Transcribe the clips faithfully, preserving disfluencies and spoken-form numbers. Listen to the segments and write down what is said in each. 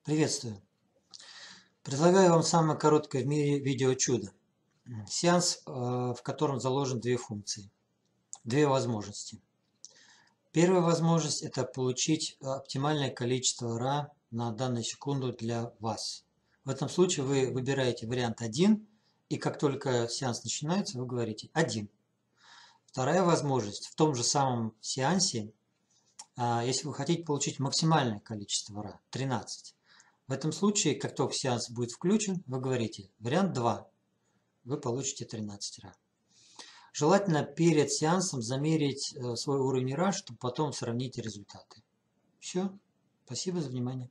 Приветствую! Предлагаю вам самое короткое в мире видео-чудо. Сеанс, в котором заложен две функции, две возможности. Первая возможность – это получить оптимальное количество ра на данную секунду для вас. В этом случае вы выбираете вариант один, и как только сеанс начинается, вы говорите один. Вторая возможность – в том же самом сеансе, если вы хотите получить максимальное количество ра, тринадцать. В этом случае, как только сеанс будет включен, вы говорите вариант два, вы получите тринадцать ра. Желательно перед сеансом замерить свой уровень ра, чтобы потом сравнить результаты. Все. Спасибо за внимание.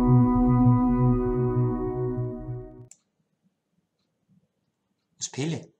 Успели?